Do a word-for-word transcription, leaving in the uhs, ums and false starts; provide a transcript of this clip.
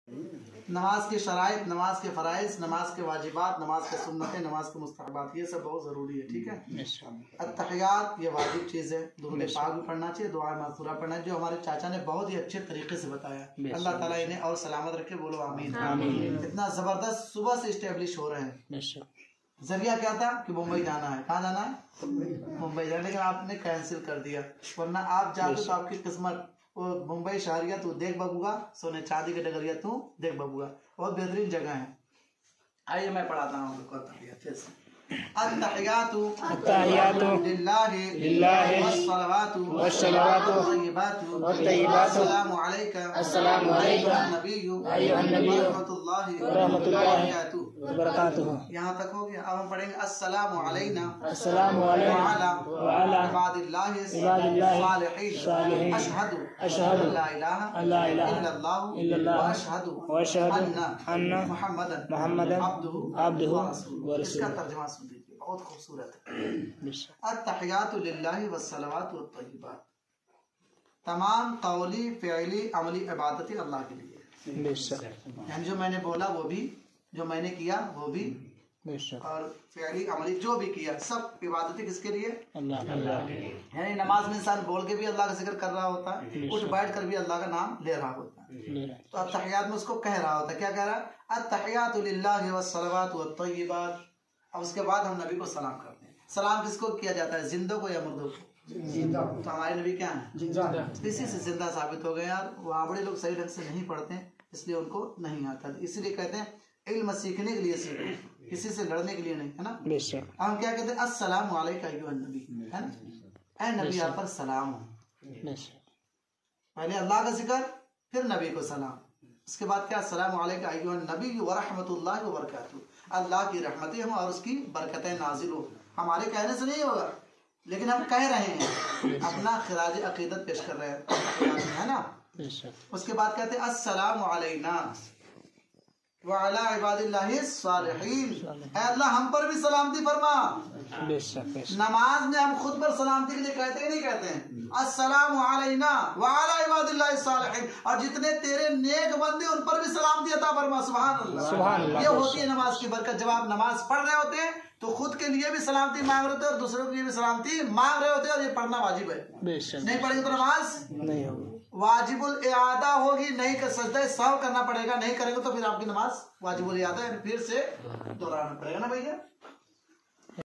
نماز کی شرائط، نماز کے فرائض، نماز کے واجبات، نماز کے سنتیں، نماز کے مستحبات، یہ سب بہت ضروری ہے، ٹھیک ہے۔ التحیات یہ واجب چیز ہے، درود پاک بھی پڑھنا چاہیے، دعا معصورہ پڑھنا ہے، جو ہمارے چاچا نے بہت ہی اچھے طریقے سے بتایا، اللہ تعالیٰ انہیں اور سلامت رکھے، بولو آمین۔ اتنا زبردست صبح سے اسٹیبلش ہو رہے ہیں۔ ذریعہ کیا تھا کہ ممبئی جانا ہے، کہاں جانا ہے؟ ممبئی جانا، لیکن آپ نے کینسل کر دیا، ورنہ آپ جاتے تو آپ کی قسمت، وہ ممبئی شہریہ تو دیکھ ببوگا، سونے چاندی کے ڈگریا تو دیکھ ببوگا، بہت بہترین جگہ ہے۔ آئیے میں پڑھاتا ہوں آپ کو پھر سے۔ التحیات للہ والصلوات والطیبات السلام علیک السلام علیکم النبی ایھا النبی ورحمۃ اللہ ورحمۃ اللہ وبرکاتہ۔ وبرکاتہ۔ یہاں تک ہو گیا، اب ہم پڑھیں گے السلام علینا السلام علیکم وعلی عباد اللہ عباد اللہ الصالحین، اشہد اشہد ان لا الہ لا الہ الا اللہ الا اللہ واشہد واشہد ان ان محمدا محمدا عبدہ عبدہ ورسولہ۔ اس کا ورسولہ۔ ترجمہ سن لیجیے، بہت خوبصورت ہے۔ التحیات للہ والصلوات والطیبات، تمام قولی فعلی عملی عبادتیں اللہ کے لیے، بے شک یعنی جو میں نے بولا وہ بھی، جو میں نے کیا وہ بھی، بے شک اور فعلی عملی جو بھی کیا، سب عبادتیں کس کے لیے؟ اللہ اللہ یعنی نماز میں انسان بول کے بھی اللہ کا ذکر کر رہا ہوتا ہے، اٹھ بیٹھ کر بھی اللہ کا نام لے رہا ہوتا ہے، تو التحیات میں اس کو کہہ رہا ہوتا ہے، کیا کہہ رہا ہے؟ التحیات للہ والصلوات والطیبات۔ اب اس کے بعد ہم نبی کو سلام کرتے ہیں۔ سلام کس کو کیا جاتا ہے، زندوں کو یا مردوں کو؟ زندہ۔ تو ہمارے نبی کیا ہیں؟ اسی سے زندہ ثابت ہو گئے یار، وہاں بڑے لوگ صحیح ڈھنگ سے نہیں پڑھتے ہیں، اس لیے ان کو نہیں آتا، اسی لیے کہتے ہیں علم سیکھنے کے لیے سیکھو، کسی سے لڑنے کے لیے نہیں، ہے نا۔ بے شک ہم کیا کہتے ہیں؟ السلام علیکم ایھا النبی، ہے نا، اے نبی آپ پر سلام ہو۔ بے شک پہلے اللہ کا ذکر، پھر نبی کو سلام، اس کے بعد کیا؟ السلام علیکم ایھا النبی ورحمۃ اللہ وبرکاتہ، اللہ کی رحمتیں ہوں اور اس کی برکتیں نازل ہو۔ ہمارے کہنے سے نہیں ہوگا، لیکن ہم کہہ رہے ہیں، اپنا خراج عقیدت پیش کر رہے ہیں، ہے نا۔ بے شک اس کے بعد کہتے ہیں السلام علینا وعلی عباد اللہ الصالحین، اے اللہ ہم پر بھی سلامتی فرما۔ بے شک بے شک نماز میں ہم خود پر سلامتی کے لیے کہتے ہیں نہیں کہتے ہیں؟ السلام علینا وعلی عباد اللہ الصالحین، اور جتنے تیرے نیک بندے ان پر بھی سلامتی عطا فرما۔ سبحان اللہ، سبحان اللہ۔ یہ ہوتی ہے نماز کی برکت۔ جب آپ نماز پڑھ رہے ہوتے ہیں تو خود کے لیے بھی سلامتی مانگ رہے ہوتے ہیں اور دوسروں کے لیے بھی سلامتی مانگ رہے ہوتے ہیں، اور یہ پڑھنا واجب ہے۔ بے شک نہیں پڑھیں گے تو نماز نہیں ہوگی، واجب الاعادہ ہوگی، نہیں کر سجدہ سہو کرنا پڑے گا، نہیں کریں گے تو پھر آپ کی نماز واجب الاعادہ ہے، پھر سے دہرانا پڑے گا نا بھیا۔